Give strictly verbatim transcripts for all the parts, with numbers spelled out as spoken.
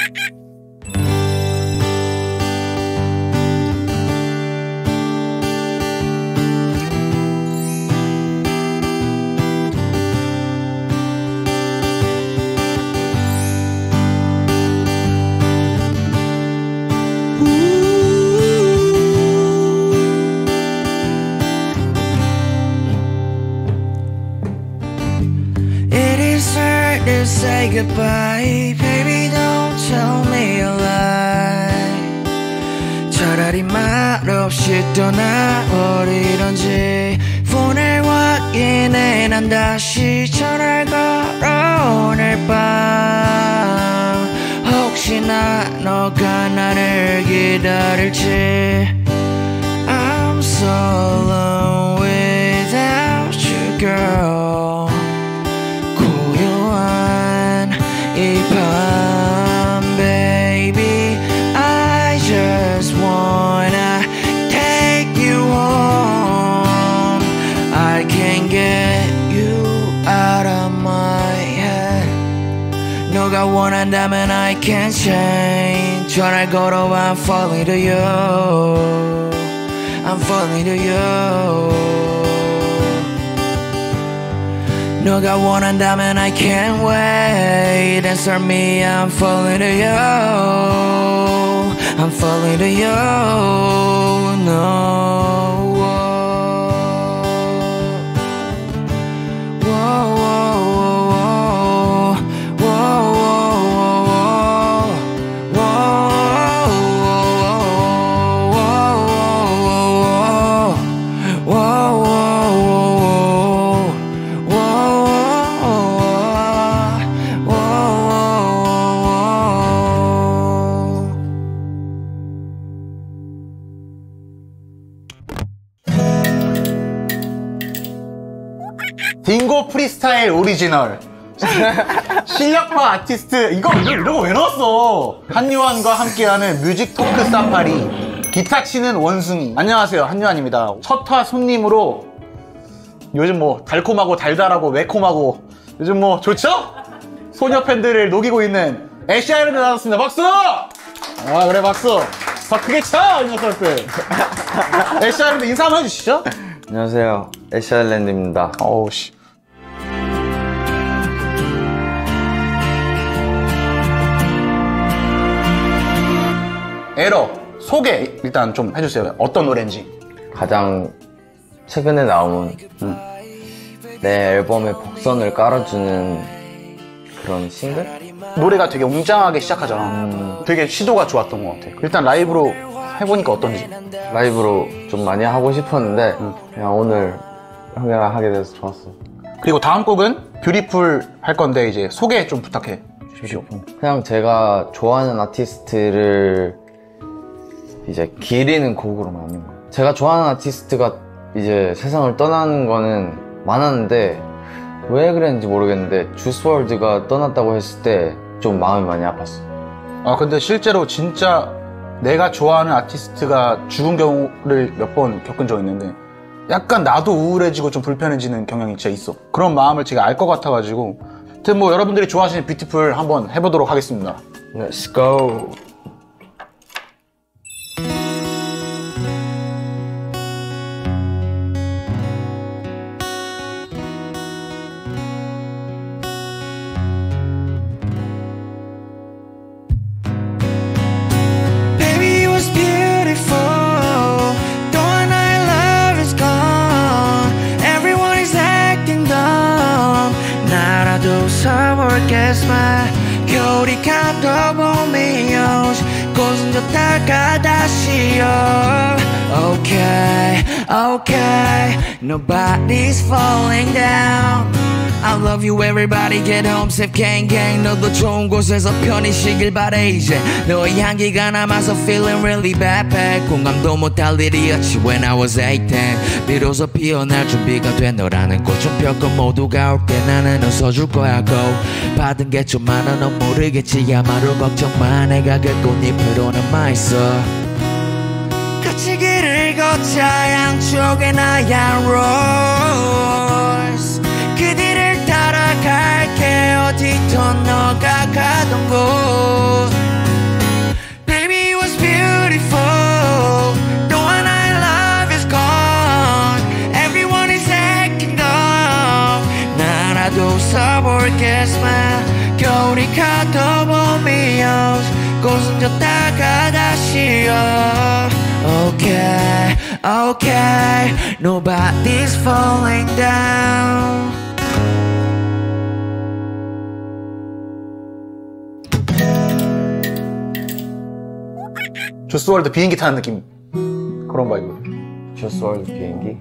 Say goodbye, baby, don't tell me a lie. 차라리 말없이 떠나버리던지 폰을 확인해 난 다시 전화를 걸어 오늘 밤 혹시나 너가 나를 기다릴지. I'm so alone without you, girl. 이 밤 baby I just wanna take you home. I can't get you out of my head. 너가 원한다면 I can't change. 전화를 걸어 I'm falling to you. I'm falling to you. 너가 원한다면 I can't wait. Answer me, I'm falling to you. I'm falling to you. No. 딩고 프리스타일 오리지널 실력파 아티스트. 이거 이런 거 왜 넣었어? 한요한과 함께하는 뮤직 토크 사파리 기타 치는 원숭이. 안녕하세요, 한요한입니다. 첫화 손님으로 요즘 뭐 달콤하고 달달하고 매콤하고 요즘 뭐 좋죠? 소녀 팬들을 녹이고 있는 애쉬아일랜드 나왔습니다. 박수! 아 그래 박수. 더 크게 쳐 이 녀석들. 애쉬아일랜드 인사 한번 해주시죠. 안녕하세요, 애쉬아일랜드입니다. 어우 씨. 에러 소개 일단 좀 해주세요. 어떤 노래인지. 가장 최근에 나온 음. 내 앨범에 복선을 깔아주는 그런 싱글? 노래가 되게 웅장하게 시작하잖아. 음. 되게 시도가 좋았던 것 같아. 일단 라이브로 해보니까 어떤지. 라이브로 좀 많이 하고 싶었는데 음. 그냥 오늘 형이랑 하게 돼서 좋았어. 그리고 다음 곡은 뷰티풀 할 건데 이제 소개 좀 부탁해 주십시오. 그냥 제가 좋아하는 아티스트를 이제 기리는 곡으로 만든 거예요. 제가 좋아하는 아티스트가 이제 세상을 떠나는 거는 많았는데 왜 그랬는지 모르겠는데 주스월드가 떠났다고 했을 때 좀 마음이 많이 아팠어. 아 근데 실제로 진짜 내가 좋아하는 아티스트가 죽은 경우를 몇 번 겪은 적 있는데 약간 나도 우울해지고 좀 불편해지는 경향이 진짜 있어. 그런 마음을 제가 알 것 같아가지고 하여튼 뭐 여러분들이 좋아하시는 뷰티풀 한번 해보도록 하겠습니다. Let's go. 서울겠지만 겨울이 가도 봄이 오지 꽃은 졌다가 다시 오. Okay, okay, nobody's falling down. I love you everybody get home safe gang gang. 너도 좋은 곳에서 편히 쉬길 바래. 이제 너의 향기가 남아서 feeling really bad bad. 공감도 못할 일이었지 when I was eighteen. 비로소 피어날 준비가 된 너라는 꽃은 폈고 모두가 올 때 나는 웃어줄 거야 go. 받은 게 좀 많아 넌 모르겠지 아마도 걱정 마. 내가 그 꽃잎으로 남아있어. 같이 길을 걷자 양쪽에 나얀 rose. 그 뒤를 따라갈게 어디든 너가 가던 곳. 모르겠지만 겨울이 가도 봄이 오고 꽃은 졌다가 다시 오 Okay, okay Nobody's falling down 조스월드 비행기 타는 느낌 그런 바이브. 조스월드 비행기.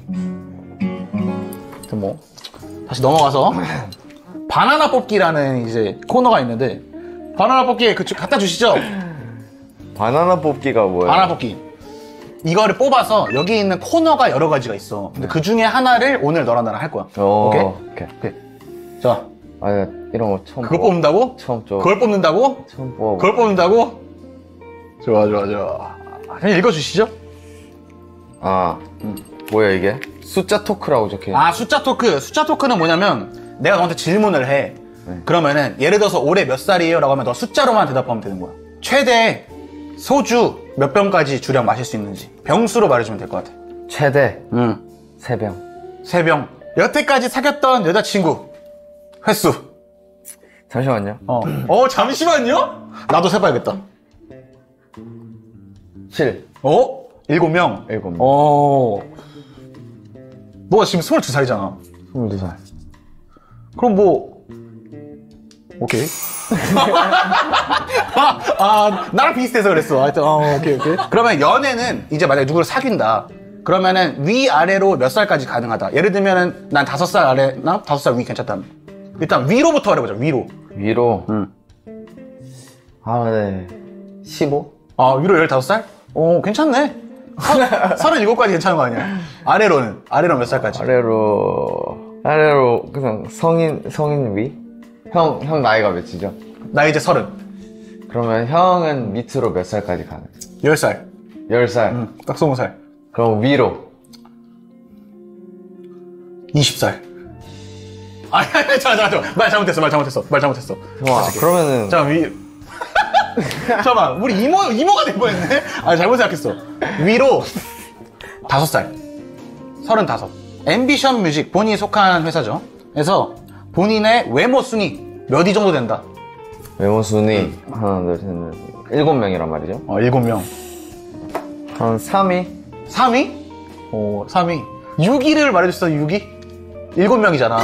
뭐 다시 넘어가서 바나나 뽑기라는 이제 코너가 있는데 바나나 뽑기에 그 갖다 주시죠. 바나나 뽑기가 뭐야? 바나나 뽑기. 이거를 뽑아서 여기 있는 코너가 여러 가지가 있어. 근데 그 중에 하나를 오늘 너랑 나랑 할 거야. 오, 오케이? 오케이. 오케이. 자, 아, 이런 거 처음 그걸 뽑아. 뽑는다고? 처음 줘. 그걸 뽑는다고? 처음 뽑아. 그걸 뽑는다고? 좋아, 좋아, 좋아. 그냥 읽어주시죠. 아, 음. 뭐야 이게? 숫자 토크라고 적혀. 아, 숫자 토크. 숫자 토크는 뭐냐면 내가 너한테 질문을 해. 네. 그러면은 예를 들어서 올해 몇 살이에요? 라고 하면 너 숫자로만 대답하면 되는 거야. 최대 소주 몇 병까지 주량 마실 수 있는지 병수로 말해주면 될 것 같아. 최대 응. 세 병. 세 병. 여태까지 사귀었던 여자친구 횟수. 잠시만요. 어. 어, 잠시만요? 나도 세봐야겠다. 칠. 어? 일곱 명? 일곱 명. 어. 너가 지금 스물두 살이잖아. 스물두 살. 그럼 뭐, 오케이. 아, 아, 나랑 비슷해서 그랬어. 하여튼, 어, 오케이, 오케이. 그러면 연애는 이제 만약에 누구를 사귄다. 그러면은 위아래로 몇 살까지 가능하다. 예를 들면은 난 다섯 살 아래나 다섯 살 위 괜찮다. 일단 위로부터 말해보자, 위로. 위로. 응. 아, 네. 십오? 아, 위로 열다섯 살? 오, 괜찮네. 서른일곱까지 괜찮은 거 아니야? 아래로는? 아래로 몇 살까지? 아래로, 아래로, 그냥 성인, 성인 위? 형, 형 나이가 몇이죠? 나 이제 서른. 그러면 형은 밑으로 몇 살까지 가는? 열 살. 열 살. 응, 딱 스무 살. 그럼 위로. 이십 살. 아니, 아니, 잠깐, 잠깐, 잠깐. 말 잘못했어, 말 잘못했어, 말 잘못했어. 와, 그러면은. 잠깐, 위. 잠깐만, 우리 이모, 이모가 될 뻔했네? 아, 잘못 생각했어. 위로, 다섯 살. 서른다섯. 앰비션 뮤직, 본인이 속한 회사죠. 그래서 본인의 외모 순위 몇 위 정도 된다? 외모 순위. 하나, 둘, 셋, 넷. 일곱 명이란 말이죠. 어, 일곱 명. 한 삼 위? 삼 위? 어, 삼 위. 육 위를 말해줬어, 육 위? 일곱 명이잖아.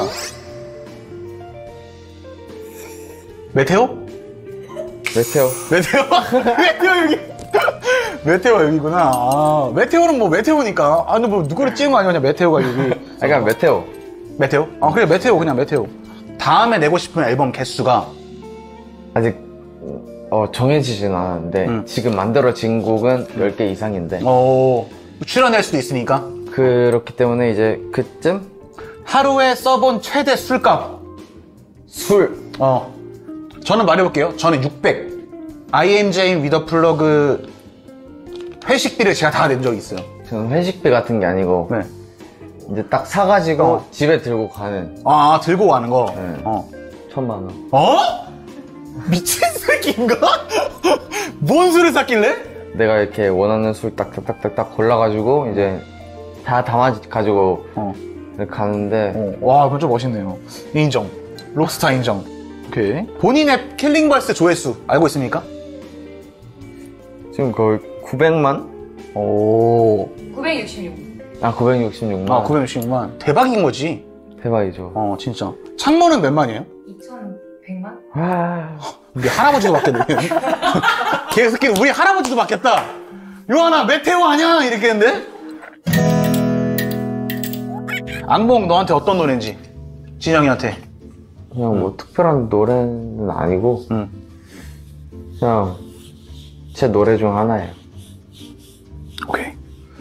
메테오? 메테오. 메테오? 메테오 여기. 메테오가 여기구나. 아, 메테오는 뭐 메테오니까. 아, 근데 뭐 누구를 찍은 거 아니야? 그냥 메테오가 여기. 아, 그냥 메테오. 메테오? 아, 그래, 메테오, 그냥 메테오. 다음에 내고 싶은 앨범 개수가 아직, 어, 정해지진 않았는데, 음. 지금 만들어진 곡은 열 개 이상인데, 어, 출연할 수도 있으니까. 그렇기 때문에 이제 그쯤? 하루에 써본 최대 술값. 술. 어. 저는 말해볼게요. 저는 육백. 아이엠제인 위더 플러그 회식비를 제가 다 낸 적이 있어요. 저는 회식비 같은 게 아니고, 네. 이제 딱 사가지고 어. 집에 들고 가는 아, 들고 가는 거? 네. 어. 천만 원. 어? 미친 새끼인가? 뭔 술을 샀길래? 내가 이렇게 원하는 술 딱딱딱딱 골라가지고 이제 다 담아가지고 어. 가는데 어. 와, 그건 좀 멋있네요. 인정. 록스타 인정. 오케이. 본인의 킬링벌스 조회수 알고 있습니까? 지금 거의 구백만? 오. 구백육십육. 아 구백육십육만. 아, 구백육십만. 대박인 거지. 대박이죠. 어, 진짜. 창모는 몇 만이에요? 이천백만? 아... 우리 할아버지도 받겠네. 계속 우리 할아버지도 받겠다. 요하나 메테오 아냐? 이렇게 했는데? 악몽 너한테 어떤 노래인지 진영이한테. 그냥 뭐 특별한 노래는 아니고 응. 그냥 제 노래 중 하나예요. 오케이.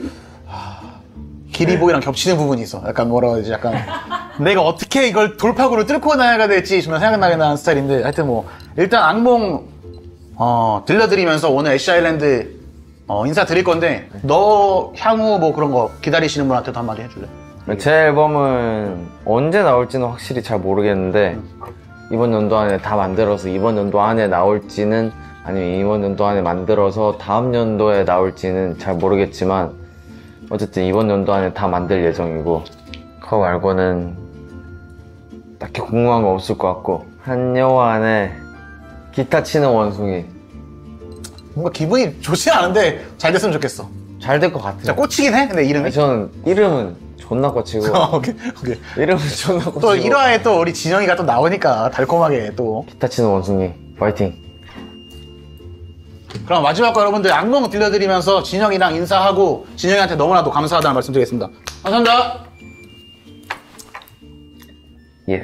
기리보이랑 겹치는 부분이 있어. 약간 뭐라고 해야지, 약간. 내가 어떻게 이걸 돌파구를 뚫고 나가야 될지 정말 생각나게 나는 스타일인데, 하여튼 뭐, 일단 악몽, 어, 들려드리면서 오늘 애쉬 아일랜드, 어, 인사 드릴 건데, 너 향후 뭐 그런 거 기다리시는 분한테도 한마디 해줄래? 제 앨범은 언제 나올지는 확실히 잘 모르겠는데 이번 연도 안에 다 만들어서 이번 연도 안에 나올지는 아니면 이번 연도 안에 만들어서 다음 연도에 나올지는 잘 모르겠지만 어쨌든 이번 연도 안에 다 만들 예정이고 그거 말고는 딱히 궁금한 거 없을 것 같고 한여환의 기타 치는 원숭이 뭔가 기분이 좋지 않은데 잘 됐으면 좋겠어. 잘 될 것 같아요. 진짜 꽂히긴 해. 근데 이름이. 저는 이름은 존나 꽂히고 어, 오케이 오케이. 이름은 존나 꽂히고 또 일 화에 또 우리 진영이가 또 나오니까 달콤하게 또. 기타 치는 원숭이 파이팅. 그럼 마지막 거 여러분들 악몽 들려드리면서 진영이랑 인사하고 진영이한테 너무나도 감사하다는 말씀 드리겠습니다. 감사합니다. 예.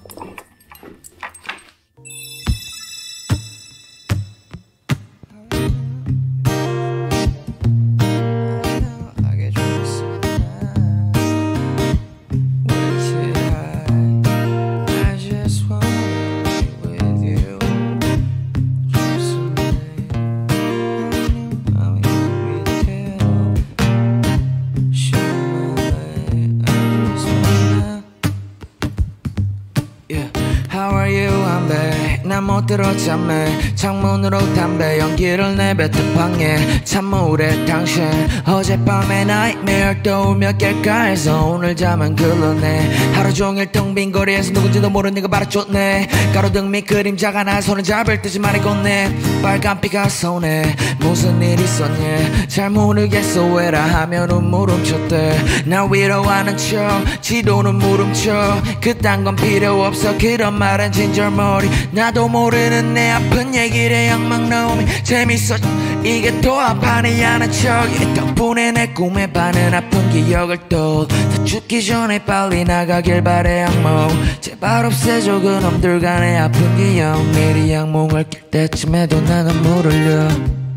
How are you? I'm back. 난 못 들었잖매. 창문으로 담배 연기를 내뱉은 방에 찬물에 당신 어젯밤에 nightmare 떠오며 깰까 해서 오늘 잠은 글렀네. 하루 종일 텅 빈 거리에서 누군지도 모르는 네가 바라쫓네. 가로등 밑 그림자가 날 손을 잡을 듯이 말이 걷네. 빨간 피가 손에 무슨 일 있었니? 잘 모르겠어 왜라 하면 눈물 훔쳤대. 날 위로하는 척 지도는 물음쳐. 그딴 건 필요 없어 그런 말은 진절머리. 나도 모르는 내 아픈 얘기를 양막 나오면 재밌어. 이게 또 아파니 하는 척. 덕분에 내 꿈에 반은 아픈 기억을 또 다 죽기 전에 빨리 나가길 바래. 악몽 제발 없애줘 그놈들 간의 아픈 기억. 미리 악몽을 낄 때쯤에도 나는 물 흘려.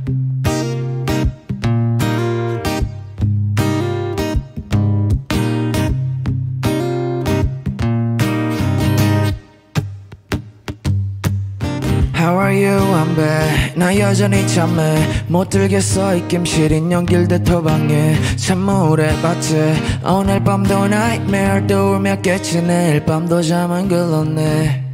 How are you? I'm back. 나 여전히 참해. 못 들겠어 입김 시린 연길 대토방에 찬물에 봤지. 오늘 밤도 nightmare 떠오르며 깨치. 내일 밤도 잠은 글렀네.